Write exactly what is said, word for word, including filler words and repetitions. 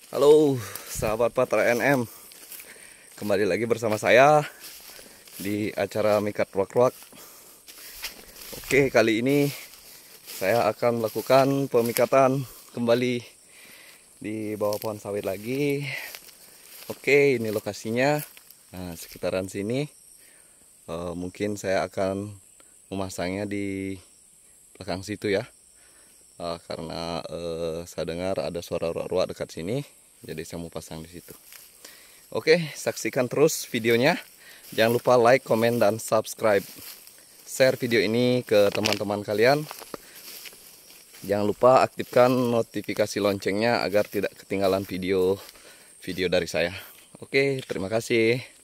Halo sahabat Patra N M, kembali lagi bersama saya di acara Mikat Ruak-Ruak. Oke, kali ini saya akan melakukan pemikatan kembali di bawah pohon sawit lagi. Oke, ini lokasinya. Nah, sekitaran sini uh, mungkin saya akan memasangnya di belakang situ ya. Uh, karena uh, saya dengar ada suara ruak-ruak dekat sini, jadi saya mau pasang di situ. Oke, saksikan terus videonya. Jangan lupa like, komen, dan subscribe. Share video ini ke teman-teman kalian. Jangan lupa aktifkan notifikasi loncengnya agar tidak ketinggalan video-video dari saya. Oke, terima kasih.